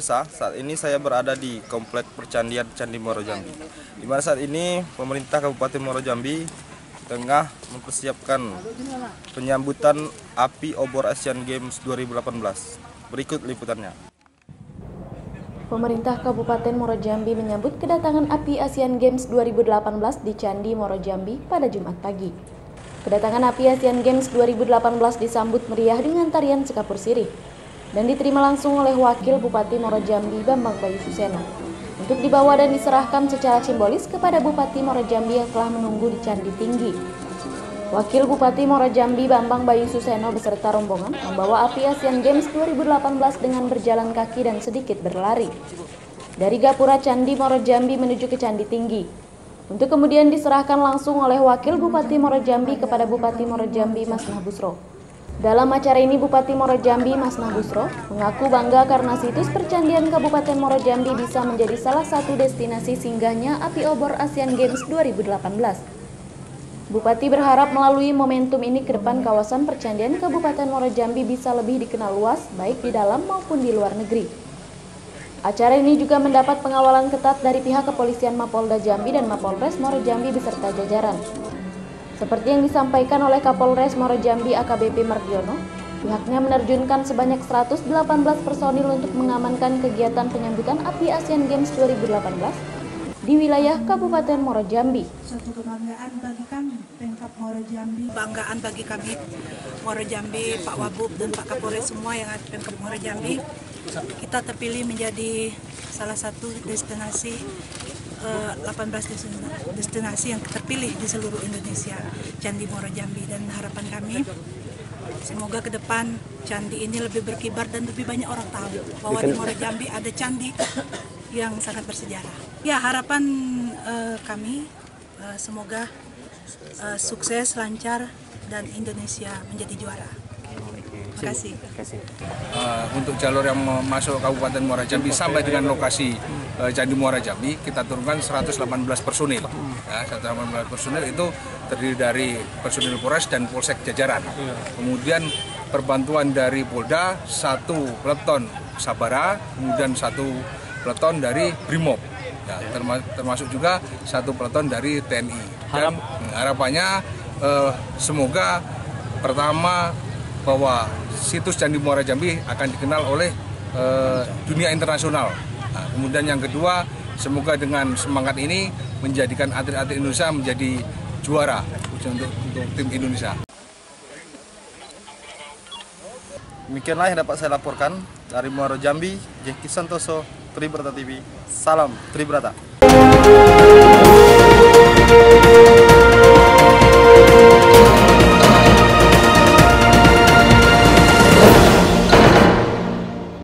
pemirsa, saat ini saya berada di Komplek Percandian Candi Muaro Jambi. Di mana saat ini pemerintah Kabupaten Muaro Jambi tengah mempersiapkan penyambutan api obor Asian Games 2018. Berikut liputannya. Pemerintah Kabupaten Muaro Jambi menyambut kedatangan api Asian Games 2018 di Candi Muaro Jambi pada Jumat pagi. Kedatangan api Asian Games 2018 disambut meriah dengan tarian sekapur sirih dan diterima langsung oleh Wakil Bupati Muaro Jambi Bambang Bayu Suseno untuk dibawa dan diserahkan secara simbolis kepada Bupati Muaro Jambi yang telah menunggu di Candi Tinggi. Wakil Bupati Muaro Jambi Bambang Bayu Suseno beserta rombongan membawa api Asian Games 2018 dengan berjalan kaki dan sedikit berlari dari gapura Candi Muaro Jambi menuju ke Candi Tinggi, untuk kemudian diserahkan langsung oleh Wakil Bupati Muaro Jambi kepada Bupati Muaro Jambi Mas Nahbusro. Dalam acara ini Bupati Muaro Jambi Mas Nahbusro mengaku bangga karena situs percandian Kabupaten Muaro Jambi bisa menjadi salah satu destinasi singgahnya api obor Asian Games 2018. Bupati berharap melalui momentum ini ke depan kawasan percandian Kabupaten Muaro Jambi bisa lebih dikenal luas baik di dalam maupun di luar negeri. Acara ini juga mendapat pengawalan ketat dari pihak kepolisian Mapolda Jambi dan Mapolres Muaro Jambi beserta jajaran. Seperti yang disampaikan oleh Kapolres Muaro Jambi AKBP Mardiono, pihaknya menerjunkan sebanyak 118 personil untuk mengamankan kegiatan penyambutan api Asian Games 2018 di wilayah Kabupaten Muaro Jambi. Suatu kebanggaan bagi kami, Pemkab Muaro Jambi. Banggaan bagi kami Muaro Jambi, Pak Wabub dan Pak Kapolres semua yang ada Pemkab Muaro Jambi. Kita terpilih menjadi salah satu destinasi 18 destinasi yang terpilih di seluruh Indonesia, Candi Muaro Jambi, dan harapan kami semoga ke depan candi ini lebih berkibar dan lebih banyak orang tahu bahwa di Muaro Jambi ada candi yang sangat bersejarah. Ya, harapan kami semoga sukses, lancar, dan Indonesia menjadi juara. Terima kasih. Untuk jalur yang masuk Kabupaten Muaro Jambi sampai dengan lokasi Candi Muaro Jambi, kita turunkan 118 personil. Ya, 118 personil itu terdiri dari personil Polres dan Polsek jajaran. Kemudian perbantuan dari Polda, 1 peleton Sabara, kemudian 1 peleton dari Brimob. Ya, termasuk juga 1 peleton dari TNI. Dan harapannya semoga pertama bahwa situs Candi Muaro Jambi akan dikenal oleh dunia internasional. Nah, kemudian yang kedua, semoga dengan semangat ini menjadikan atlet-atlet Indonesia menjadi juara untuk tim Indonesia. Demikianlah yang dapat saya laporkan dari Muaro Jambi. Jeki Santoso, Tribrata TV. Salam Tribrata.